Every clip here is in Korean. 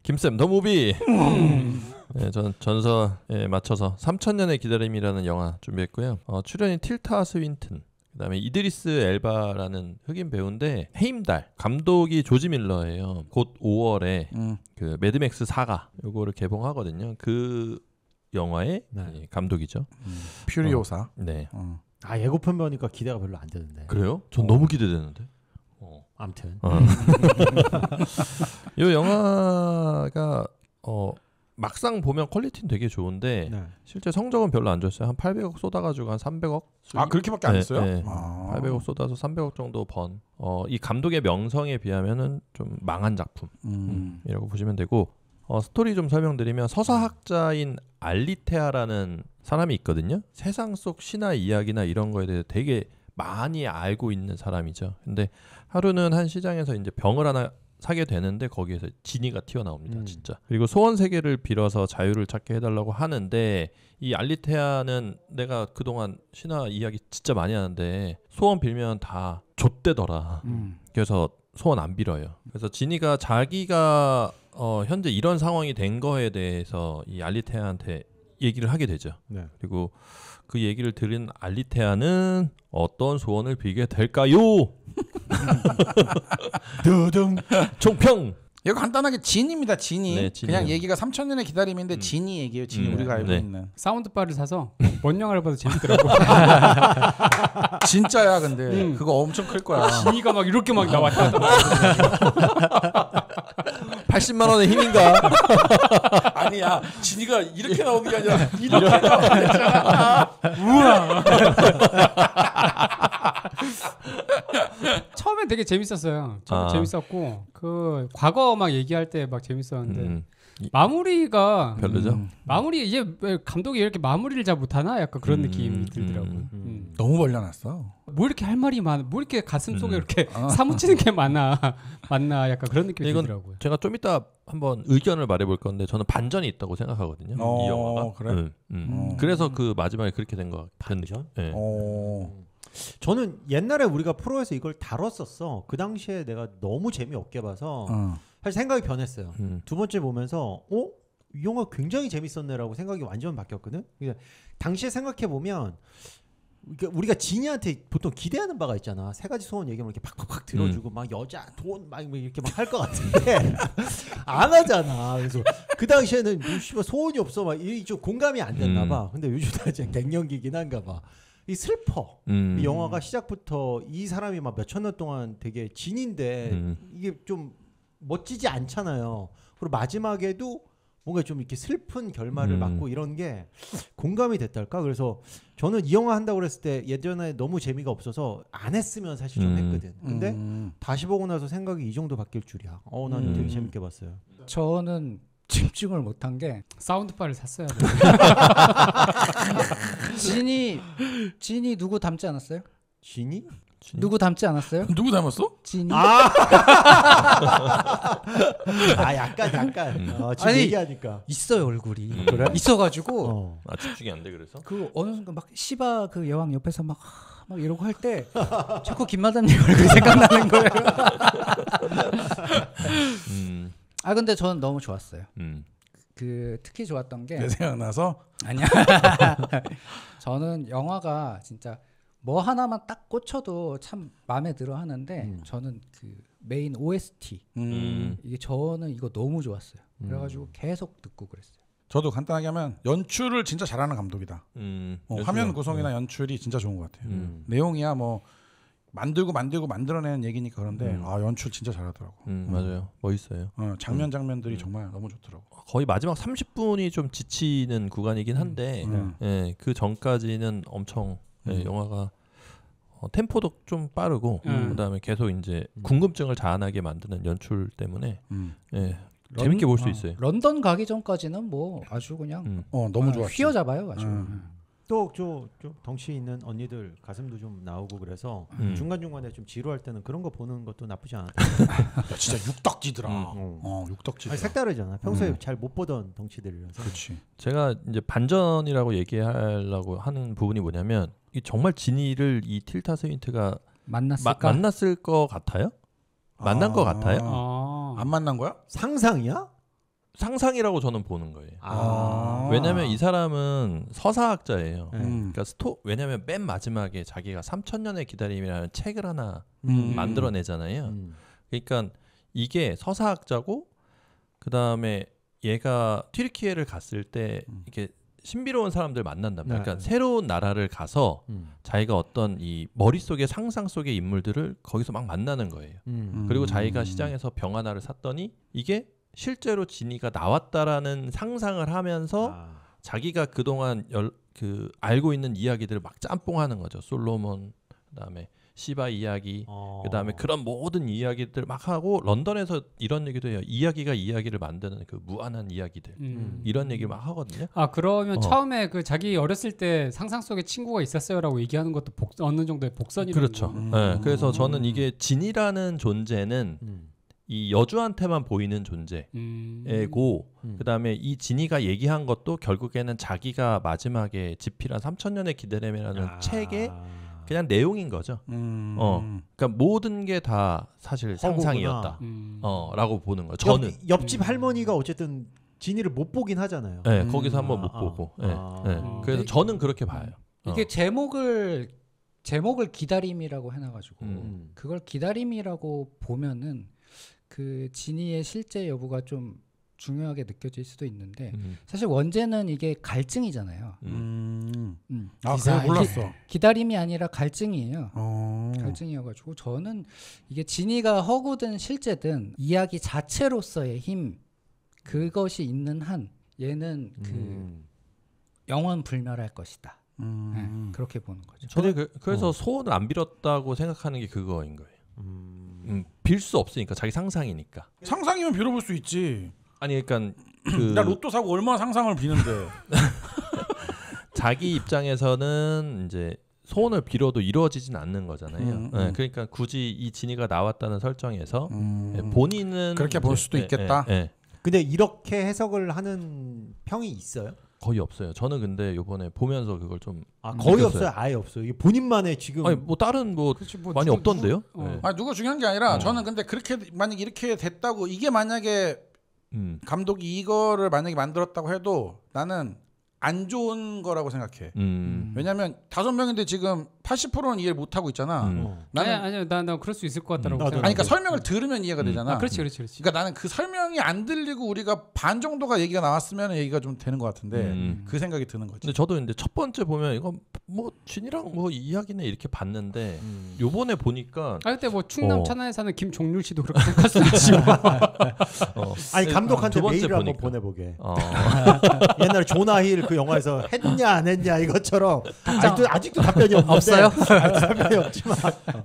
김쌤 더 무비. 네, 저는 전설에 맞춰서 3000년의 기다림이라는 영화 준비했고요. 출연이 틸타 스윈튼, 그다음에 이드리스 엘바라는 흑인 배우인데 해임달, 감독이 조지 밀러예요. 곧 5월에 그 매드맥스 4가 요거를 개봉하거든요. 그 영화의 감독이죠. 퓨리오사. 네. 아 예고편 보니까 기대가 별로 안 되는데. 그래요? 전 너무 기대되는데. 아무튼. 이 영화가 막상 보면 퀄리티는 되게 좋은데 실제 성적은 별로 안 좋았어요. 한 800억 쏟아가지고 한 300억. 그렇게밖에 안 했어요? 네. 800억 쏟아서 300억 정도 번. 이 감독의 명성에 비하면은 좀 망한 작품이라고 보시면 되고. 스토리 좀 설명드리면 서사학자인 알리테아라는 사람이 있거든요. 세상 속 신화 이야기나 이런 거에 대해 되게 많이 알고 있는 사람이죠. 근데 하루는 한 시장에서 이제 병을 하나 사게 되는데 거기에서 지니가 튀어나옵니다. 진짜. 그리고 소원 세계를 빌어서 자유를 찾게 해달라고 하는데 이 알리테아는 내가 그동안 신화 이야기 진짜 많이 하는데 소원 빌면 다 좆대더라. 그래서 소원 안 빌어요. 그래서 지니가 자기가 현재 이런 상황이 된 거에 대해서 이 알리테아한테 얘기를 하게 되죠. 그리고 그 얘기를 들은 알리테아는 어떤 소원을 빌게 될까요? 두둥. 총평. 이거 간단하게 진입니다. 진이. 네, 그냥 얘기가 3000년의 기다림인데 진이 얘기예요. 진이 우리가 알고 있는. 사운드바를 사서 뭔 영화를 봐도 재밌더라고. 진짜야 근데 그거 엄청 클 거야. 진이가 막 이렇게 막 나왔다. 80만 원의 힘인가? 아니야. 진이가 이렇게 나오는 게 아니라 이렇게 나오잖아. 우와. 처음엔 되게 재밌었어요. 재밌었고 그 과거 막 얘기할 때 막 재밌었는데 마무리가 별로죠. 마무리 이제 왜 감독이 이렇게 마무리를 잘 못하나 약간 그런 느낌이 들더라고요. 너무 벌려놨어. 뭐 이렇게 할 말이 많아, 뭐 이렇게 가슴 속에 이렇게 사무치는 게 많나 약간 그런 느낌이 들더라고요. 제가 좀 이따 한번 의견을 말해볼 건데 저는 반전이 있다고 생각하거든요. 이 영화가. 그래? 그래서 그 마지막에 그렇게 된 것 같은 느낌. 네. 저는 옛날에 우리가 프로에서 이걸 다뤘었어. 그 당시에 내가 너무 재미없게 봐서 사실 생각이 변했어요. 두 번째 보면서 이 영화 굉장히 재밌었네라고 생각이 완전 바뀌었거든. 그러니까 당시에 생각해 보면 우리가 지니한테 보통 기대하는 바가 있잖아. 세 가지 소원 얘기하면 이렇게 팍팍팍 들어주고 막 여자, 돈 막 이렇게 막 할 것 같은데 안 하잖아. 그래서 그 당시에는 뭐 씨발 소원이 없어 막 이 좀 공감이 안 됐나 봐. 근데 요즘 다 이제 갱년기긴 한가 봐. 이 슬퍼. 이 영화가 시작부터 이 사람이 막 몇천 년 동안 되게 진인데 이게 좀 멋지지 않잖아요. 그리고 마지막에도 뭔가 좀 이렇게 슬픈 결말을 맞고 이런 게 공감이 됐달까? 그래서 저는 이 영화 한다고 그랬을 때 예전에 너무 재미가 없어서 안 했으면 사실 좀 했거든. 근데 다시 보고 나서 생각이 이 정도 바뀔 줄이야. 난 되게 재밌게 봤어요. 저는 집중을 못한 게 사운드바를 샀어야 돼. 진이 누구 닮지 않았어요? 진이? 누구 닮지 않았어요? 누구 닮았어? 진이. 약간 지금 아니, 얘기하니까 있어요 얼굴이. 그래? 있어가지고 집중이 안 돼 그래서. 그 어느 순간 막 시바 그 여왕 옆에서 막 이러고 할 때 자꾸 김마담님 얼굴이 생각나는 거예요. 근데 저는 너무 좋았어요. 그 특히 좋았던 게 내 생각나서 아니야. 저는 영화가 진짜 뭐 하나만 딱 꽂혀도 참 마음에 들어 하는데 저는 그 메인 OST 이게 저는 이거 너무 좋았어요. 그래가지고 계속 듣고 그랬어요. 저도 간단하게 하면 연출을 진짜 잘하는 감독이다. 화면 구성이나 연출이 진짜 좋은 것 같아요. 내용이야 뭐 만들어내는 얘기니까 그런데 연출 진짜 잘하더라고. 맞아요. 멋있어요. 장면들이 정말 너무 좋더라고. 거의 마지막 30분이 좀 지치는 구간이긴 한데 그 전까지는 엄청 영화가 템포도 좀 빠르고 그다음에 계속 이제 궁금증을 자아나게 만드는 연출 때문에 재밌게 볼 수 있어요. 런던 가기 전까지는 뭐 아주 그냥 너무 좋았지. 휘어잡아요 아주. 또 좀 덩치 있는 언니들 가슴도 좀 나오고 그래서 중간중간에 좀 지루할 때는 그런 거 보는 것도 나쁘지 않았다. 진짜 육덕지더라. 육덕지더라. 색다르잖아. 평소에 잘 못 보던 덩치들이라서. 그렇지. 제가 이제 반전이라고 얘기하려고 하는 부분이 뭐냐면 이 정말 진이를 이 틸타 스윈트가 만났을 것 같아요? 만난 것 같아요? 안 만난 거야? 상상이야? 상상이라고 저는 보는 거예요. 왜냐하면 이 사람은 서사학자예요. 그러니까 왜냐하면 맨 마지막에 자기가 3000년의 기다림이라는 책을 하나 만들어내잖아요. 그러니까 이게 서사학자고 그 다음에 얘가 튀르키예를 갔을 때 이렇게 신비로운 사람들 만난단 말이야. 그러니까 새로운 나라를 가서 자기가 어떤 이 머릿속의 상상 속의 인물들을 거기서 막 만나는 거예요. 그리고 자기가 시장에서 병 하나를 샀더니 이게 실제로 지니가 나왔다라는 상상을 하면서 자기가 그동안 알고 있는 이야기들을 막 짬뽕하는 거죠. 솔로몬, 그다음에 시바 이야기, 그다음에 그런 모든 이야기들 막 하고 런던에서 이런 얘기도 해요. 이야기가 이야기를 만드는 그 무한한 이야기들 이런 얘기를 막 하거든요. 그러면 처음에 그 자기 어렸을 때 상상 속에 친구가 있었어요라고 얘기하는 것도 어느 정도의 복선이라는 그렇죠. 네, 그래서 저는 이게 진이라는 존재는 이 여주한테만 보이는 존재고 그다음에 이 진이가 얘기한 것도 결국에는 자기가 마지막에 지필한 3000년의 기다림이라는 책에 그냥 내용인 거죠. 그러니까 모든 게 다 사실 상상이었다. 라고 보는 거예요. 저는 옆집 할머니가 어쨌든 진이를 못 보긴 하잖아요. 네, 거기서 한번 못 보고. 그래서 저는 그렇게 봐요. 이게 제목을 기다림이라고 해놔가지고 그걸 기다림이라고 보면은 그 진이의 실제 여부가 좀 중요하게 느껴질 수도 있는데 사실 원제는 이게 갈증이잖아요. 그거 몰랐어. 기다림이 아니라 갈증이에요. 갈증이어가지고 저는 이게 진이가 허구든 실제든 이야기 자체로서의 힘 그것이 있는 한 얘는 그 영원 불멸할 것이다. 그렇게 보는 거죠. 저는 그래서 소원을 안 빌었다고 생각하는 게 그거인 거예요. 빌 수 없으니까 자기 상상이니까. 상상이면 빌어볼 수 있지. 아니 그러니까 나 로또 사고 얼마나 상상을 비는데. 자기 입장에서는 이제 소원을 빌어도 이루어지진 않는 거잖아요. 네, 그러니까 굳이 이 진이가 나왔다는 설정에서 본인은 그렇게 볼 수도 있겠다. 근데 이렇게 해석을 하는 평이 있어요? 거의 없어요. 저는 근데 이번에 보면서 그걸 좀 거의 없어요. 아예 없어요. 이게 본인만의 지금 아니 뭐 다른 많이 없던데요. 누가 중요한 게 아니라 저는 근데 그렇게 만약 이렇게 됐다고 이게 만약에 감독이 이거를 만약에 만들었다고 해도 나는 안 좋은 거라고 생각해. 왜냐면 5명인데 지금 80%는 이해를 못 하고 있잖아. 아니 나 그럴 수 있을 것 같다라고 생각. 그러니까 설명을 들으면 이해가 되잖아. 그렇지. 그러니까 나는 그 설명이 안 들리고 우리가 반 정도가 얘기가 나왔으면 얘기가 좀 되는 것 같은데 그 생각이 드는 거지. 근데 저도 이제 첫 번째 보면 이거 뭐 진이랑 뭐 이야기네 이렇게 봤는데 요번에 보니까 그때 뭐 충남 천안에 사는 김종률 씨도 그렇게 생각할 수 있지. 아니 감독한테 메일을 한번 보내보게. 옛날에 조나힐 그 영화에서 했냐 안 했냐 이것처럼 아직도 답변이 없는데. 없어요? 답변이 없지만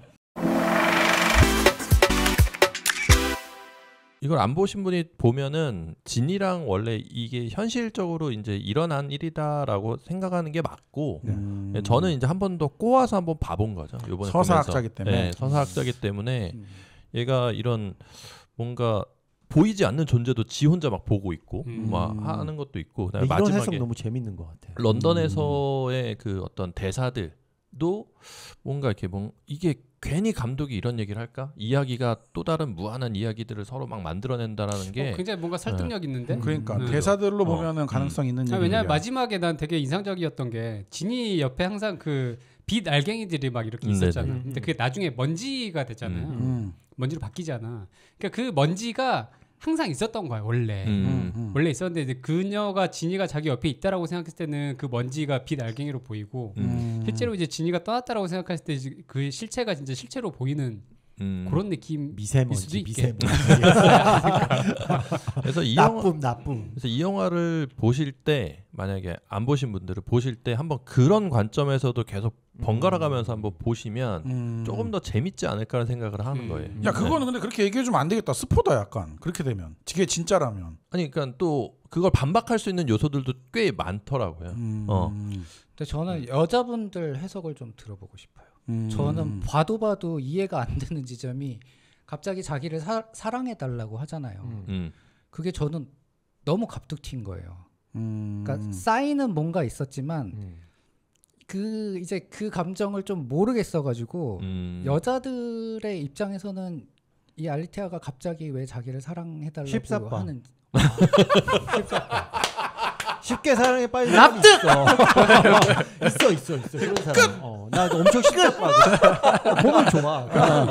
이걸 안 보신 분이 보면은 진이랑 원래 이게 현실적으로 이제 일어난 일이다라고 생각하는 게 맞고 저는 이제 한 번 더 꼬아서 한번 봐본 거죠. 이번에 서사학자기 때문에. 네, 서사학자기 때문에 얘가 이런 뭔가 보이지 않는 존재도 지 혼자 막 보고 있고 막 하는 것도 있고 이런 마지막에 해석 너무 재밌는 것 같아요. 런던에서의 그 어떤 대사들도 뭔가 이렇게 이게 괜히 감독이 이런 얘기를 할까? 이야기가 또 다른 무한한 이야기들을 서로 막 만들어낸다라는 게 굉장히 뭔가 설득력 있는데. 그러니까 대사들로 보면은 가능성 있는 얘기야. 왜냐면 마지막에 난 되게 인상적이었던 게 진이 옆에 항상 그 빛 알갱이들이 막 이렇게 있었잖아. 근데 그게 나중에 먼지가 되잖아요. 먼지로 바뀌잖아. 그러니까 그 먼지가 항상 있었던 거야 원래. 원래 있었는데 이제 그녀가 진이가 자기 옆에 있다라고 생각했을 때는 그 먼지가 빛 알갱이로 보이고 실제로 이제 진이가 떠났다라고 생각했을 때 그 실체가 진짜 실체로 보이는 그런 느낌. 미세먼지. 그래서 이 영화를 보실 때 만약에 안 보신 분들은 보실 때 한번 그런 관점에서도 계속 번갈아 가면서 한번 보시면 조금 더 재밌지 않을까라는 생각을 하는 거예요. 야 그거는 근데 그렇게 얘기해주면 안 되겠다. 스포다 약간. 그렇게 되면 이게 진짜라면. 아니 그러니까 또 그걸 반박할 수 있는 요소들도 꽤 많더라고요. 근데 저는 여자분들 해석을 좀 들어보고 싶어요. 저는 봐도 이해가 안 되는 지점이 갑자기 자기를 사랑해달라고 하잖아요. 그게 저는 너무 갑툭튀인 거예요. 그러니까 쌓이는 뭔가 있었지만 그 이제 그 감정을 좀 모르겠어가지고 여자들의 입장에서는 이 알리테아가 갑자기 왜 자기를 사랑해달라고 하는 쉽게 사랑에 빠지는 사람이 있어 그런 사람. 나 엄청 쉽게 빠져. 보면 좋아.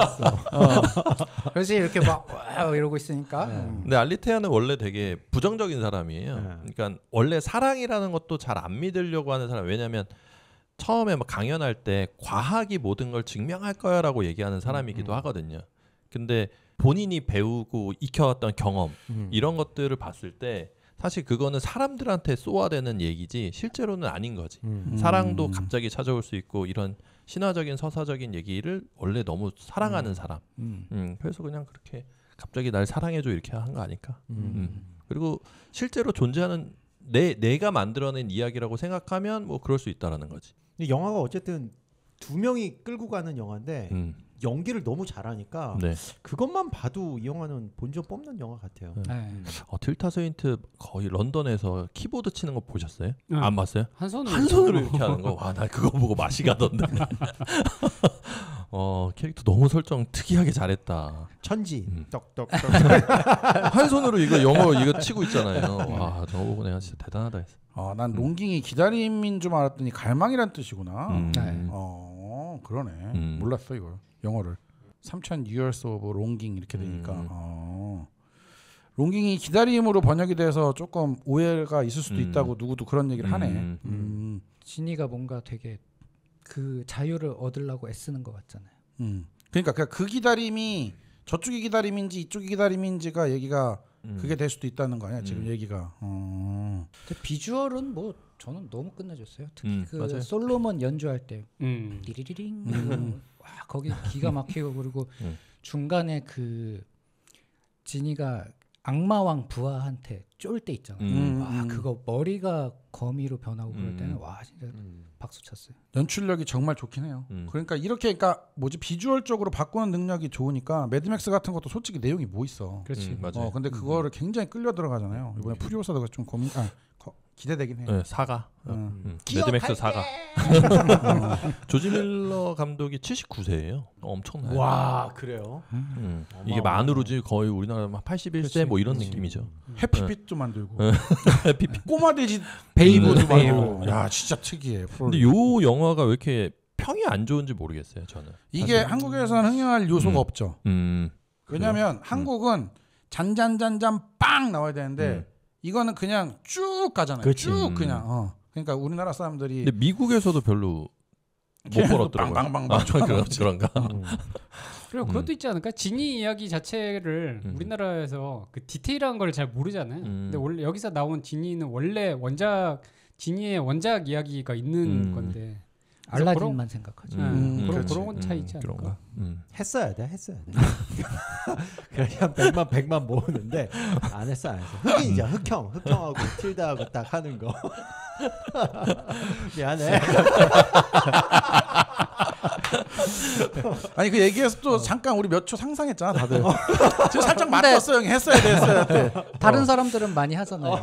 그래서 이렇게 막 이러고 있으니까. 근데 알리테아는 원래 되게 부정적인 사람이에요. 그러니까 원래 사랑이라는 것도 잘 안 믿으려고 하는 사람. 왜냐면 처음에 막 강연할 때 과학이 모든 걸 증명할 거야라고 얘기하는 사람이기도 하거든요. 근데 본인이 배우고 익혀왔던 경험 이런 것들을 봤을 때 사실 그거는 사람들한테 쏘아대는 얘기지 실제로는 아닌 거지. 사랑도 갑자기 찾아올 수 있고 이런 신화적인 서사적인 얘기를 원래 너무 사랑하는 사람. 그래서 그냥 그렇게 갑자기 날 사랑해줘 이렇게 한 거 아닐까. 그리고 실제로 존재하는 내가 만들어낸 이야기라고 생각하면 뭐 그럴 수 있다라는 거지. 영화가 어쨌든 두 명이 끌고 가는 영화인데 연기를 너무 잘하니까 네. 그것만 봐도 이 영화는 본전 뽑는 영화 같아요. 틸타 스윈트 거의 런던에서 키보드 치는 거 보셨어요? 안 봤어요? 한 손으로 이렇게 하는 거. 와, 나 그거 보고 맛이 가던데. 캐릭터 너무 설정 특이하게 잘했다. 천지 떡떡 한 손으로 이거 영어 이거 치고 있잖아요. 와, 저거 보고 내가 진짜 대단하다 했어. 난 롱깅이 기다림인 줄 알았더니 갈망이란 뜻이구나. 그러네. 몰랐어 이걸. 영어를 3000 years of longing 이렇게 되니까 롱깅이 기다림으로 번역이 돼서 조금 오해가 있을 수도 있다고 누구도 그런 얘기를 하네. 지니가 뭔가 되게 그 자유를 얻으려고 애쓰는 것 같잖아요. 그러니까 그 기다림이 저쪽의 기다림인지 이쪽의 기다림인지가 얘기가 그게 될 수도 있다는 거 아니야 지금 얘기가. 근데 비주얼은 뭐 저는 너무 끝내줬어요. 특히 그 맞아요. 솔로몬 연주할 때 디리리링 와 거기 기가 막히고 그리고 중간에 그 지니가 악마왕 부하한테 쫄 때 있잖아요. 와 그거 머리가 거미로 변하고 그럴 때는 와 진짜 박수 쳤어요. 연출력이 정말 좋긴 해요. 그러니까 이렇게 그러니까 비주얼적으로 바꾸는 능력이 좋으니까 매드맥스 같은 것도 솔직히 내용이 뭐 있어. 그렇지. 맞아요. 근데 그거를 굉장히 끌려 들어가잖아요. 이번에 푸리오사도 좀 기대되긴 해. 네, 사가. 매드맥스 사가. 조지 밀러 감독이 79세예요. 엄청나요. 와 그래요? 이게 만으로지 거의 우리나라 81세 뭐 이런 느낌이죠. 해피빛도 만들고 해피빛. 꼬마 돼지 베이브도 만들고. 야 진짜 특이해. 근데 요 영화가 왜 이렇게 평이 안 좋은지 모르겠어요. 저는. 이게 사실. 한국에서는 흥행할 요소가 없죠. 왜냐하면 한국은 잔잔잔잔 빵 나와야 되는데 이거는 그냥 쭉 가잖아요. 그치. 쭉 그냥. 그러니까 우리나라 사람들이. 근데 미국에서도 별로 못 벌었더라고요. 빵빵빵빵. 그런가. 그리고 그것도 있지 않을까? 지니 이야기 자체를 우리나라에서 그 디테일한 걸 잘 모르잖아요. 근데 원래 여기서 나온 지니는 원래 지니의 원작 이야기가 있는 건데 알라딘만 생각하죠. 그런 건 차이 있지 않을까? 했어야 돼. 그냥 100만 모으는데 안 했어. 흑인이죠. 흑형하고 틸다하고 딱 하는 거. 미안해. 아니 그 얘기해서 또 잠깐 우리 몇 초 상상했잖아 다들. 지금 살짝 맞았어 형이 했어야 돼. 다른 사람들은 많이 하잖아요.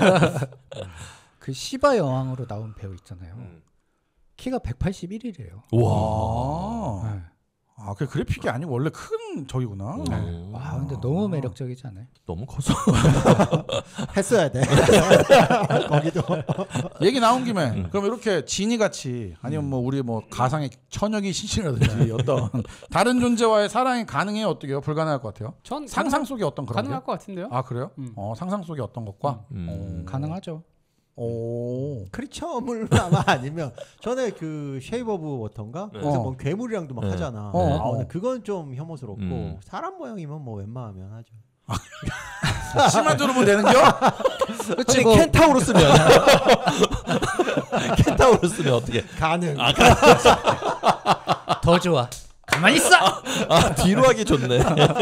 그 시바 여왕으로 나온 배우 있잖아요. 키가 181이래요. 와. 네. 그 그래픽이 아니고 원래 큰 저기구나. 와 근데 너무 매력적이지 않아요? 너무 커서 했어야 돼. 거기도 얘기 나온 김에 그럼 이렇게 지니 같이 아니면 뭐 우리 뭐 가상의 처녀기 신이라든지 어떤 다른 존재와의 사랑이 가능해요? 어떻게요? 불가능할 것 같아요? 전 상상 속의 어떤 그런 가능할 것 같은데요. 아 그래요? 상상 속의 어떤 것과 가능하죠. 크리처물 아마 아니면 전에 그 쉐이브 오브 워터인가? 그래서 뭐 괴물이랑도 막 하잖아. 근데 그건 좀 혐오스럽고 사람 모양이면 뭐 웬만하면 하죠. 치마 두르면 되는겨? 그치 뭐 켄타우로스면 켄타우로스는 어떻게 가능. 더 좋아. 가만히 있어. 뒤로 하기 좋네.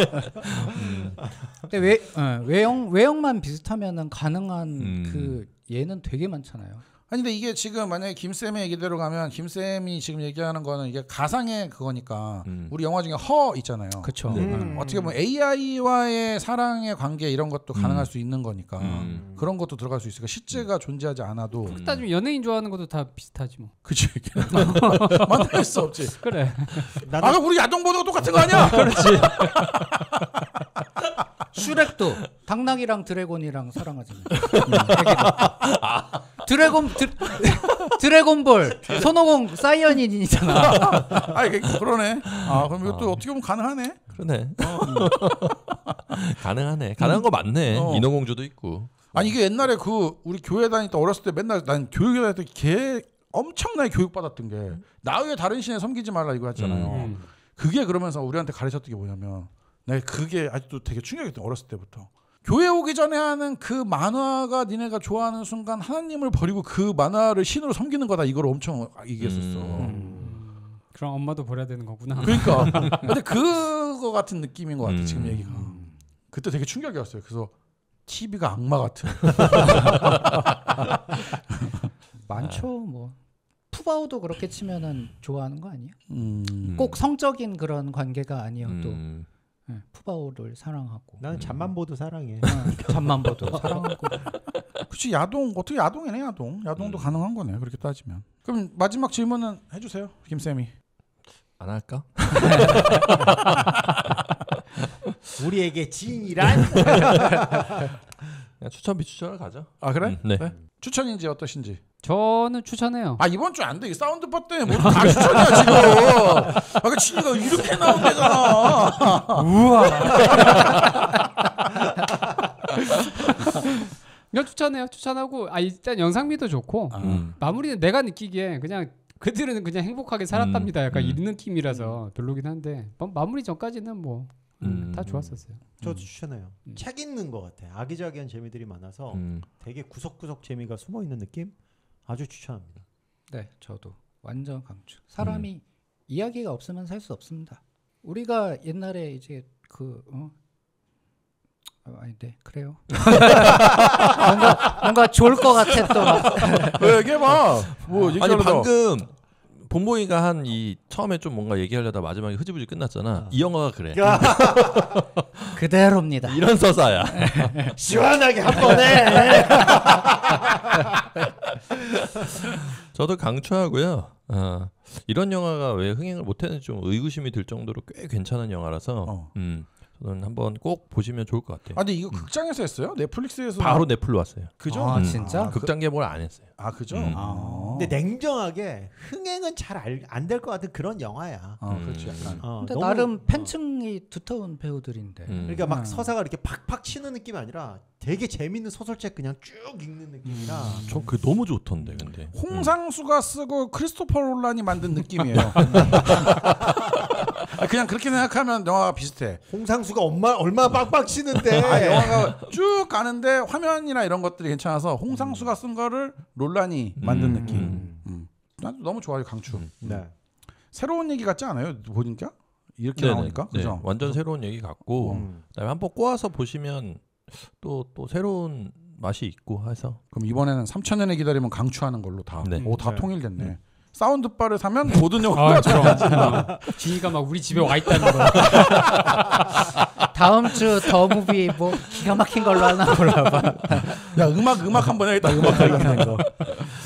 근데 외형만 비슷하면은 가능한 그 얘는 되게 많잖아요. 아니 근데 이게 지금 만약에 김쌤의 얘기대로 가면 김쌤이 지금 얘기하는 거는 이게 가상의 그거니까 우리 영화 중에 허 있잖아요. 그렇죠. 어떻게 보면 AI와의 사랑의 관계 이런 것도 가능할 수 있는 거니까 그런 것도 들어갈 수 있으니까 실제가 존재하지 않아도. 그렇게 따지면 연예인 좋아하는 것도 다 비슷하지 뭐. 그치. 만날 수 없지. 그래. 우리 야동 보는 거 똑같은 거 아니야? 그렇지. 슈렉도 당나귀랑 드래곤이랑 사랑하잖아요. 드래곤볼 손오공 사이언인이잖아. 그러네. 그럼 이것도 어떻게 보면 가능하네. 그러네. 가능하네. 가능한 거 맞네. 인어공주도 있고. 아니 이게 옛날에 우리 교회 다닐 때 어렸을 때 맨날 난 교육에 다닐 때 개 엄청나게 교육받았던 게 나 외에 다른 신에 섬기지 말라 이거 했잖아요. 그게 그러면서 우리한테 가르쳤던 게 뭐냐면 내가 그게 아직도 되게 충격이었던 어렸을 때부터. 교회 오기 전에 하는 그 만화가 니네가 좋아하는 순간 하나님을 버리고 그 만화를 신으로 섬기는 거다 이걸 엄청 얘기했었어. 그럼 엄마도 버려야 되는 거구나. 그러니까 근데 그거 같은 느낌인 것 같아 지금 얘기가. 그때 되게 충격이었어요. 그래서 TV가 악마 같은. 많죠 뭐. 푸바오도 그렇게 치면은 좋아하는 거 아니에요? 꼭 성적인 그런 관계가 아니어도 푸바오를 사랑하고. 나는 잠만보도 사랑해. 잠만보도 사랑하고. 그렇지 야동 어떻게 야동이네 야동. 야동도 가능한 거네 그렇게 따지면. 그럼 마지막 질문은 해주세요 김 쌤이. 안 할까? 우리에게 지인이란? 그냥 추천 비추천을 가죠. 아 그래? 네. 추천인지 어떠신지. 저는 추천해요. 이번 주 안 돼. 사운드바 때문에 모두 다 추천이야 지금. 그 진이가 이렇게 나온대잖아. 우와. 그냥 추천해요. 추천하고 일단 영상미도 좋고 마무리는 내가 느끼기에 그냥 그들은 그냥 행복하게 살았답니다. 약간 이런 느낌이라서 별로긴 한데 마무리 전까지는 뭐 다 좋았었어요. 저도 추천해요. 책 읽는 것 같아. 아기자기한 재미들이 많아서 되게 구석구석 재미가 숨어 있는 느낌. 아주 추천합니다. 네, 저도 완전 강추. 사람이 이야기가 없으면 살 수 없습니다. 우리가 옛날에 이제 아닌데 그래요. 뭔가 좋을 것 같아 또. 왜 얘기해봐. 뭐 아니 방금 본보이가 한 이 처음에 좀 뭔가 얘기하려다 마지막에 흐지부지 끝났잖아. 이 영화가 그래. 그대로입니다. 이런 서사야. 시원하게 한 번에. 저도 강추하고요. 이런 영화가 왜 흥행을 못했는지 좀 의구심이 들 정도로 꽤 괜찮은 영화라서 저는 한번 꼭 보시면 좋을 것 같아요. 근데 이거 극장에서 했어요? 넷플릭스에서 바로 넷플로 왔어요. 그죠? 진짜? 극장 개봉을 안 했어요. 그죠? 근데 냉정하게 흥행은 잘 안 될 것 같은 그런 영화야. 그렇지 약간. 근데 나름 팬층이 두터운 배우들인데. 그러니까 막 서사가 이렇게 팍팍 치는 느낌이 아니라 되게 재밌는 소설책 그냥 쭉 읽는 느낌이라. 전 그게 너무 좋던데 근데. 홍상수가 쓰고 크리스토퍼 롤란이 만든 느낌이에요. 그냥 그렇게 생각하면 영화가 비슷해. 홍상수가 얼마 빡빡 치는데. 영화가 쭉 가는데 화면이나 이런 것들이 괜찮아서 홍상수가 쓴 거를 롤란이 만든 느낌. 난 너무 좋아요 강추. 네. 새로운 얘기 같지 않아요? 보니까 이렇게 나오니까 그죠? 네, 완전 새로운 얘기 같고 그다음에 한번 꼬아서 보시면 또 새로운 맛이 있고 해서. 그럼 이번에는 3,000년을 기다리면 강추하는 걸로 다. 네. 다 통일됐네. 사운드바를 사면 모든 영화가 지희가 막 우리 집에 와 있다는 거. 다음 주 더 무비 뭐 기가 막힌 걸로 하나 골라봐. 야 음악 한번 해야겠다. 음악 하는 거.